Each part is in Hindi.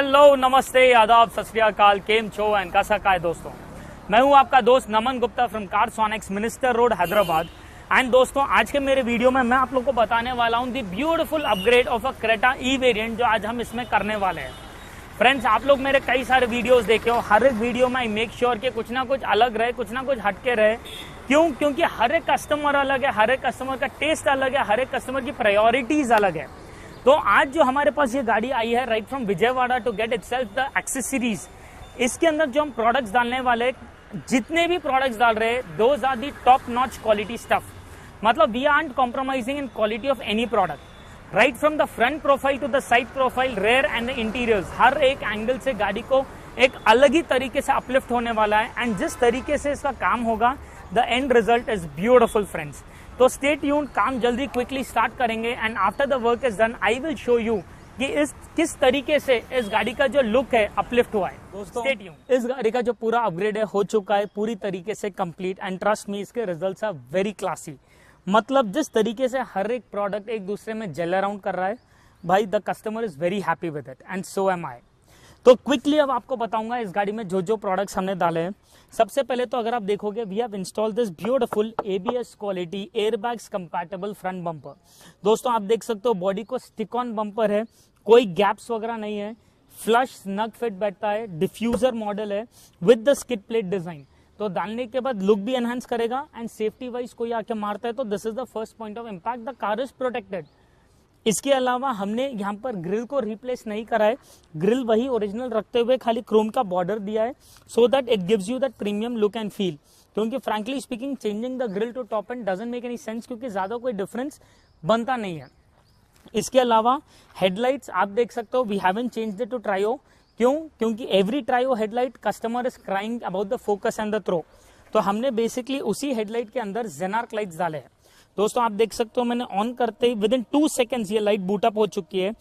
हेलो, नमस्ते, आदाब, सत श्री अकाल, केम छो एंड कैसा का है दोस्तों। मैं हूं आपका दोस्त Naman Gupta from Carsonics, minister road, Hyderabad. And दोस्तों, आज के मेरे वीडियो में मैं आप लोग को बताने वाला हूं the beautiful upgrade of a Creta E variant जो आज हम इसमें करने वाले हैं। फ्रेंड्स, आप लोग मेरे कई सारे वीडियोस देखे हो, हर एक वीडियो में आई मेक श्योर कि कुछ ना कुछ अलग रहे, कुछ ना कुछ हटके रहे। क्यों? क्योंकि हर एक कस्टमर अलग है, हर एक कस्टमर का टेस्ट अलग है, हर एक कस्टमर की प्रायोरिटीज अलग है। तो आज जो हमारे पास ये गाड़ी आई है right from Vijayawada to get itself the accessories, इसके अंदर जो हम प्रोडक्ट्स डालने वाले, जितने भी प्रोडक्ट्स डाल रहे हैं, those are the top notch quality stuff. मतलब we aren't compromising in quality of any product. Right from the front profile to the side profile, rear and the interiors, हर एक एंगल से गाड़ी को एक अलग ही तरीके से अपलिफ्ट होने वाला है। एंड जिस तरीके से इसका काम होगा, the end result is beautiful friends. तो स्टे ट्यून्ड, काम जल्दी क्विकली स्टार्ट करेंगे and after the work is done I will show you कि किस तरीके से इस गाड़ी का जो लुक है अपलिफ्ट हुआ है। दोस्तों, स्टे ट्यून्ड। इस गाड़ी का जो पूरा अपग्रेड है हो चुका है पूरी तरीके से कंप्लीट एंड ट्रस्ट मी, इसके रिजल्ट्स आर वेरी क्लासी। मतलब जिस तरीके से हर एक प्रोडक्ट एक दूसरे में जेल अराउंड कर रहा है भाई, the customer is very happy with it and so am I. तो क्विकली अब आपको बताऊंगा इस गाड़ी में जो जो प्रोडक्ट्स हमने डाले हैं। सबसे पहले तो अगर आप देखोगे, we have installed this beautiful ABS quality airbags compatible front bumper. दोस्तों, आप देख सकते हो बॉडी को स्टिक ऑन बम्पर है, कोई गैप्स वगैरह नहीं है, फ्लश स्नग फिट बैठता है, डिफ्यूजर मॉडल है with the skid plate design. तो डालने के बाद लुक भी एनहांस करेगा एंड सेफ्टी वाइज कोई आके मारता है तो this is the first point of impact, the car is protected. इसके अलावा हमने यहाँ पर ग्रिल को रिप्लेस नहीं करा है, ग्रिल वही ओरिजिनल रखते हुए खाली क्रोम का बॉर्डर दिया है so that it gives you that premium look and feel. क्योंकि frankly speaking changing the grille to top end doesn't make any sense, क्योंकि ज्यादा कोई डिफरेंस बनता नहीं है। इसके अलावा हेडलाइट्स आप देख सकते हो, we haven't changed it to Trio. क्यों? क्योंकि every Trio headlight customer is crying about the focus and the throw, तो हमने बेसिकली उसी हेडलाइट के अंदर जेनार्क लाइट्स डाले हैं। दोस्तों, आप देख सकते हो मैंने ऑन करते ही विद इन 2 सेकेंड्स ये लाइट बूट अप हो चुकी है।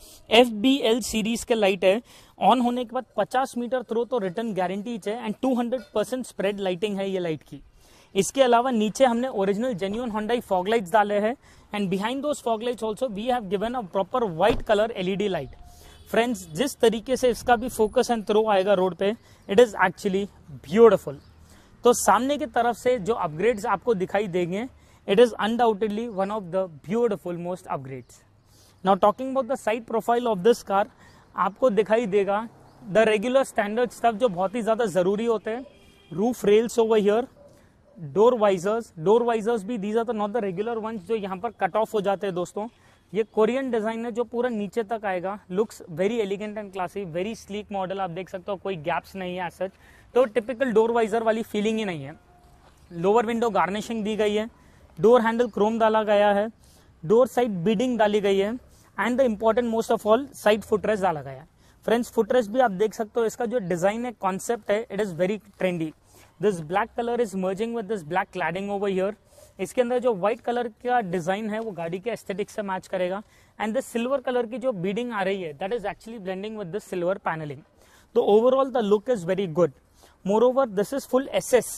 FBL सीरीज के लाइट है। ऑन होने के बाद 50 मीटर थ्रो तो रिटर्न गारंटी है एंड 200% स्प्रेड लाइटिंग है ये लाइट की। इसके अलावा नीचे हमने original genuine Honda fog lights डाले हैं and behind those fog lights also we have given a proper white colour LED light. Friends, जिस तरीके से इसका भी फोकस एंड थ्रो आएगा रोड पे, इट इज एक्चुअली ब्यूटिफुल। तो सामने की तरफ से जो अपग्रेड्स आपको दिखाई देंगे, it is undoubtedly one of the beautiful most upgrades. Now talking about the side profile of this car, आपको दिखाई देगा the regular standard stuff जो बहुत ही ज्यादा जरूरी होते हैं। Roof rails over here, door visors भी these are the not the regular ones जो यहाँ पर कट ऑफ हो जाते हैं। दोस्तों, ये कोरियन डिजाइन है जो पूरा नीचे तक आएगा। Looks very elegant and classy, very sleek model. आप देख सकते हो कोई गैप्स नहीं है एज सच, तो टिपिकल डोर वाइजर वाली फीलिंग ही नहीं है। लोअर विंडो गार्निशिंग दी गई है, डोर हैंडल क्रोम डाला गया है, डोर साइड बीडिंग डाली गई है and the important most of all side footrest डाला गया है। फ्रेंड्स, फुटरेस्ट भी आप देख सकते हो, इसका जो डिजाइन है, कॉन्सेप्ट है, it is very trendy. This black colour is merging with this black cladding over here. इसके अंदर जो व्हाइट कलर का डिजाइन है वो गाड़ी के एस्थेटिक से मैच करेगा एंड दिस सिल्वर कलर की जो बीडिंग आ रही है that is actually blending with this silver panelling. तो overall the look is very good. Moreover this is full SS,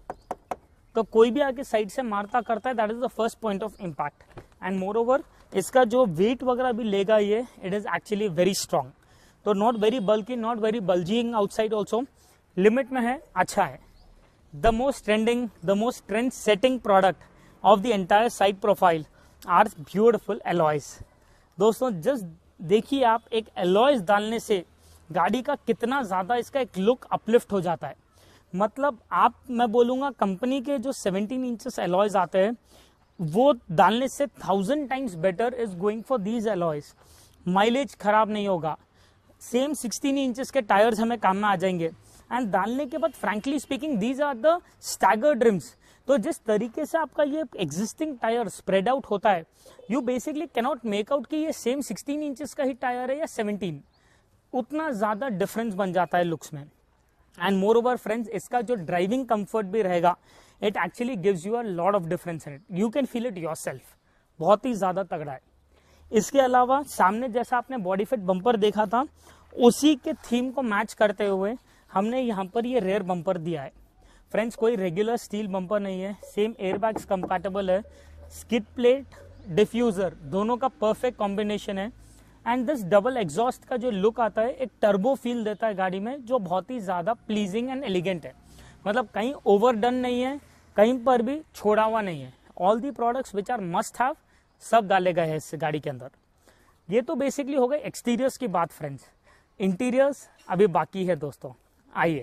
तो कोई भी आके साइड से मारता करता है, that is the first point of impact. And moreover इसका जो वेट वगैरह भी लेगा ये, it is actually very strong. तो not very bulky, not very bulging outside also, limit में है, अच्छा है। The most trending, the most trend setting product of the entire side profile are beautiful alloys. दोस्तों, जस्ट देखिए आप, एक एलॉयज डालने से गाड़ी का कितना ज्यादा इसका एक लुक अपलिफ्ट हो जाता है। मतलब मैं बोलूंगा कंपनी के जो 17 इंचेस एलॉयज आते हैं वो डालने से 1000 times better is going for these alloys. Mileage खराब नहीं होगा, सेम 16 इंचेस के टायर्स हमें काम में आ जाएंगे एंड डालने के बाद frankly speaking these are the staggered rims. तो जिस तरीके से आपका ये एग्जिस्टिंग टायर स्प्रेड आउट होता है, you basically cannot make out कि ये सेम 16 इंचेस का ही टायर है या 17, उतना ज्यादा डिफरेंस बन जाता है लुक्स में। एंड मोर ओवर फ्रेंड्स, इसका जो ड्राइविंग कंफर्ट भी रहेगा, it actually gives you a lot of difference in it, you can feel it yourself, बहुत ही ज्यादा तगड़ा है। इसके अलावा सामने जैसा आपने बॉडी फिट बम्पर देखा था, उसी के थीम को मैच करते हुए हमने यहाँ पर ये रेयर बम्पर दिया है। फ्रेंड्स, कोई रेगुलर स्टील बम्पर नहीं है, सेम एयरबैग्स कंपैटिबल है, स्किड प्लेट डिफ्यूजर दोनों का परफेक्ट कॉम्बिनेशन है एंड दिस डबल एग्जॉस्ट का जो लुक आता है एक टर्बो फील देता है गाड़ी में, जो बहुत ही ज्यादा प्लीजिंग एंड एलिगेंट है। मतलब कहीं ओवरडन नहीं है, कहीं पर भी छोड़ा हुआ नहीं है। All the products which are must have सब डाले गए हैं इस गाड़ी के अंदर। ये तो बेसिकली हो गई एक्सटीरियर्स की बात फ्रेंड्स। इंटीरियर्स अभी बाकी है दोस्तों, आइए।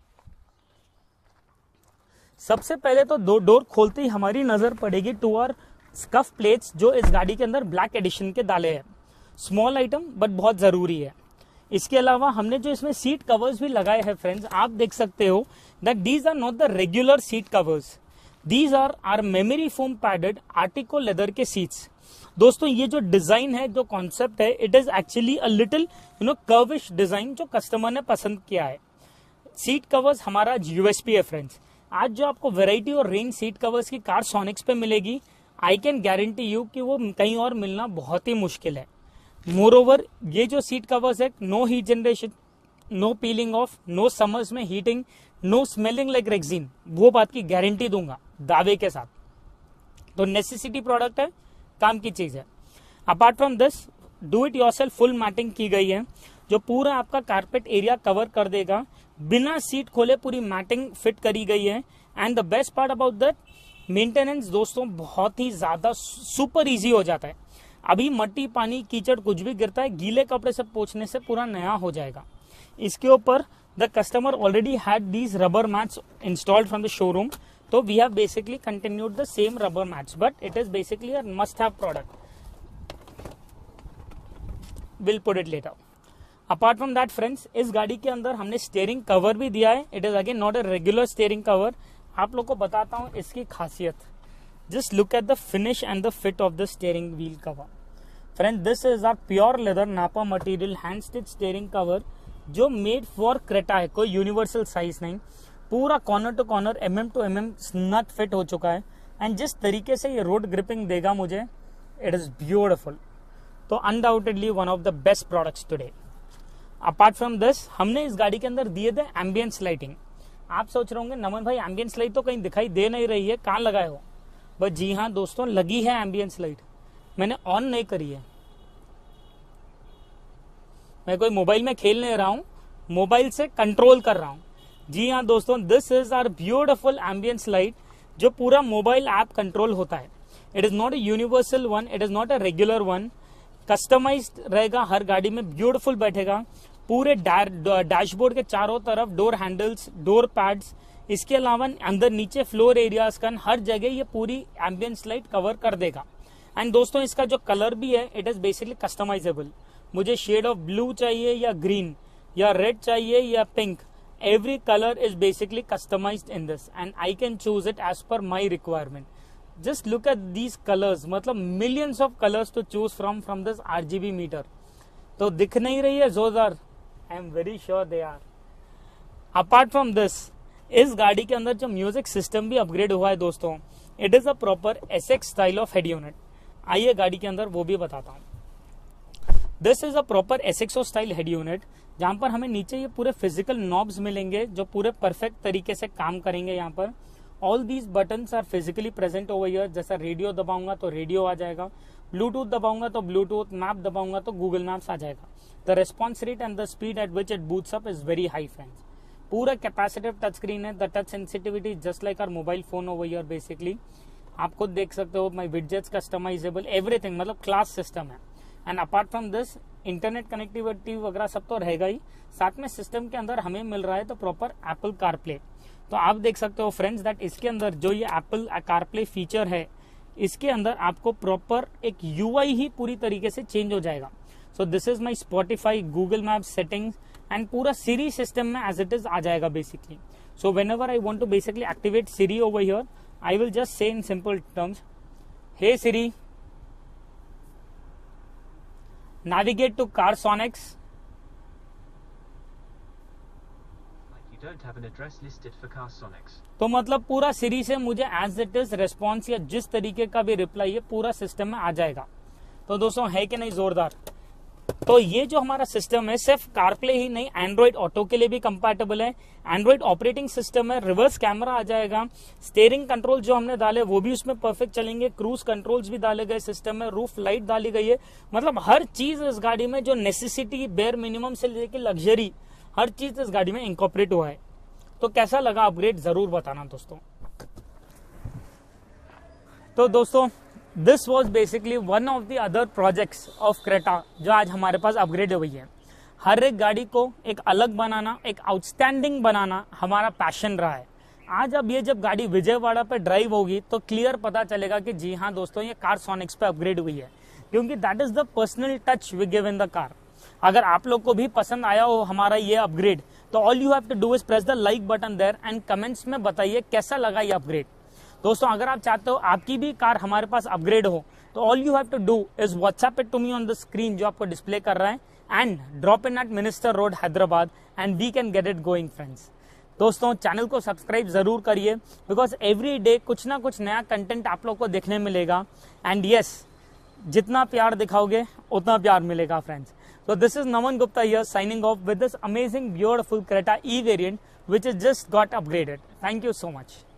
सबसे पहले तो दो डोर खोलते ही हमारी नजर पड़ेगी टू आवर स्कफ प्लेट्स, जो इस गाड़ी के अंदर ब्लैक एडिशन के डाले हैं। स्मॉल आइटम बट बहुत जरूरी है। इसके अलावा हमने जो इसमें सीट कवर्स भी लगाए हैं फ्रेंड्स, आप देख सकते हो that these are not the regular seat covers, these are memory foam padded Artico leather के सीट्स। दोस्तों ये जो डिजाइन है, जो कॉन्सेप्ट है, it is actually a little curvish design जो कस्टमर ने पसंद किया है। सीट कवर्स हमारा यूएसपी है फ्रेंड्स। आज जो आपको वैरायटी और रेंज सीट कवर्स की कार सोनिक्स पे मिलेगी, आई कैन गारंटी यू कि वो कहीं और मिलना बहुत ही मुश्किल है। मोर ओवर ये जो सीट कवर्स है, no heat generation, no peeling off, no summers में heating, no smelling like rexine, वो बात की गारंटी दूंगा दावे के साथ। तो नेसेसिटी प्रोडक्ट है, काम की चीज है। Apart from this do it yourself full matting की गई है, जो पूरा आपका कारपेट एरिया कवर कर देगा। बिना सीट खोले पूरी मैटिंग फिट करी गई है। And the best part about that, maintenance दोस्तों बहुत ही ज्यादा सुपर इजी हो जाता है। अभी मट्टी पानी कीचड़ कुछ भी गिरता है, गीले कपड़े से पोंछने से पूरा नया हो जाएगा। इसके ऊपर the customer already had these rubber mats installed from the showroom, तो we have basically continued the same rubber mats, but it is basically a must have product. Will put it later. Apart from that friends, इस गाड़ी के अंदर हमने स्टीयरिंग कवर भी दिया है। It is again not a regular steering cover. आप लोग को बताता हूं इसकी खासियत। Just look at the finish and the fit of the steering wheel cover friend. This is our pure leather nappa material hand stitch steering cover, जो मेड फॉर क्रेटा है, कोई यूनिवर्सल साइज नहीं। पूरा corner to corner mm to mm nut fit हो चुका है। एंड जिस तरीके से ये रोड ग्रिपिंग देगा मुझे, इट इज ब्यूटिफुल। तो undoubtedly one of the best products today. Apart from this, हमने इस गाड़ी के अंदर दिए थे एम्बियंस लाइटिंग। आप सोच रहे होंगे नमन भाई एम्बियंस लाइट तो कहीं दिखाई दे नहीं रही है, कहाँ लगाए हो? बस जी हाँ दोस्तों, लगी है एम्बियंस लाइट, मैंने ऑन नहीं करी है। मैं कोई मोबाइल में खेल नहीं रहा हूं, मोबाइल से कंट्रोल कर रहा हूं। जी हाँ दोस्तों, this is our beautiful ambience light, जो पूरा मोबाइल ऐप कंट्रोल होता है। It is not a universal one, it is not a regular one, customised रहेगा, हर गाड़ी में ब्यूटिफुल बैठेगा। पूरे डैशबोर्ड के चारों तरफ डोर हैंडल्स, डोर पैड्स, इसके अलावा अंदर नीचे फ्लोर एरियाज का हर जगह ये पूरी एम्बियंस लाइट कवर कर देगा। एंड दोस्तों इसका जो कलर भी है, इट इज बेसिकली कस्टमाइजेबल। मुझे शेड ऑफ ब्लू चाहिए या ग्रीन या रेड चाहिए या pink, every color is basically customized in this and I can choose it as per my requirement. Just look at these colors, मतलब millions of colors to choose from this RGB meter. तो दिख नहीं रही है जोरदार? I am very sure they are. Apart from this, इस गाड़ी के अंदर जो म्यूजिक सिस्टम भी अपग्रेड हुआ है दोस्तों, it is a proper SX style of head unit. आइए गाड़ी के अंदर वो भी बताता हूँ। This is a proper SXO style head unit, जहां पर हमें नीचे ये पूरे फिजिकल नॉब्स मिलेंगे जो पूरे परफेक्ट तरीके से काम करेंगे। यहाँ पर all these buttons are physically present over here. जैसा रेडियो दबाऊंगा तो रेडियो आ जाएगा, ब्लूटूथ दबाऊंगा तो ब्लूटूथ, मैप दबाऊंगा तो गूगल मैप्स आ जाएगा। The response rate and the speed at which it boots up is very high friends. पूरा कैपेसिटिव टच स्क्रीन है। The touch sensitivity just like our mobile phone over here basically. आप खुद देख सकते हो, माई विडजेट्स कस्टमाइजेबल, एवरीथिंग, मतलब क्लास सिस्टम है। And apart from this, internet connectivity वगैरह सब तो रहेगा ही, साथ में सिस्टम के अंदर हमें मिल रहा है तो प्रॉपर एप्पल कारप्ले। तो आप देख सकते हो फ्रेंड्स दैट इसके अंदर जो ये एप्पल कारप्ले फीचर है, इसके अंदर आपको प्रॉपर एक UI ही पूरी तरीके से चेंज हो जाएगा। So this is my Spotify, Google map settings and पूरा सिरी सिस्टम में एज इट इज आ जाएगा basically. So whenever I want to basically activate Siri over here, I will just say in simple terms, hey Siri, navigate to Car Sonics. You don't have an address listed for Car Sonics. तो मतलब पूरा सीरी से मुझे एज इट इज रेस्पॉन्स या जिस तरीके का भी रिप्लाई है पूरा सिस्टम में आ जाएगा। तो दोस्तों है कि नहीं जोरदार? तो ये जो हमारा सिस्टम है सिर्फ कारप्ले ही नहीं, एंड्रॉइड ऑटो के लिए भी कंपैटिबल है। एंड्रॉइड ऑपरेटिंग सिस्टम है, रिवर्स कैमरा आ जाएगा, स्टीयरिंग कंट्रोल जो हमने डाले वो भी उसमें परफेक्ट चलेंगे, क्रूज कंट्रोल्स भी डाले गए सिस्टम में, रूफ लाइट डाली गई है। मतलब हर चीज इस गाड़ी में जो नेसेसिटी बेयर मिनिमम से लेकर लग्जरी हर चीज इस गाड़ी में इंकॉर्पोरेट हुआ है। तो कैसा लगा अपग्रेड जरूर बताना दोस्तों। तो दोस्तों this was basically one of the other projects of Creta जो आज हमारे पास अपग्रेड हुई है। हर एक गाड़ी को एक अलग बनाना, एक आउटस्टैंडिंग बनाना हमारा पैशन रहा है। आज अब ये जब गाड़ी विजयवाड़ा पे ड्राइव होगी तो क्लियर पता चलेगा कि जी हाँ दोस्तों ये कारसोनिक्स पे अपग्रेड हुई है, क्योंकि that is the personal touch we give in the car. अगर आप लोग को भी पसंद आया हो हमारा ये अपग्रेड तो all you have to do is press the like button there and comments में बताइए कैसा लगा ये अपग्रेड। दोस्तों अगर आप चाहते हो आपकी भी कार हमारे पास अपग्रेड हो तो all you have to do is WhatsApp it to me on the screen जो आपको डिस्प्ले कर रहा है and drop in at Minister road Hyderabad and we can get it going friends. दोस्तों चैनल को सब्सक्राइब जरूर करिए बिकॉज एवरी डे कुछ ना कुछ नया कंटेंट आप लोग को देखने मिलेगा एंड यस जितना प्यार दिखाओगे उतना प्यार मिलेगा friends. So this is Naman Gupta here signing off with this amazing beautiful Creta E variant which has just got upgraded. Thank you so much.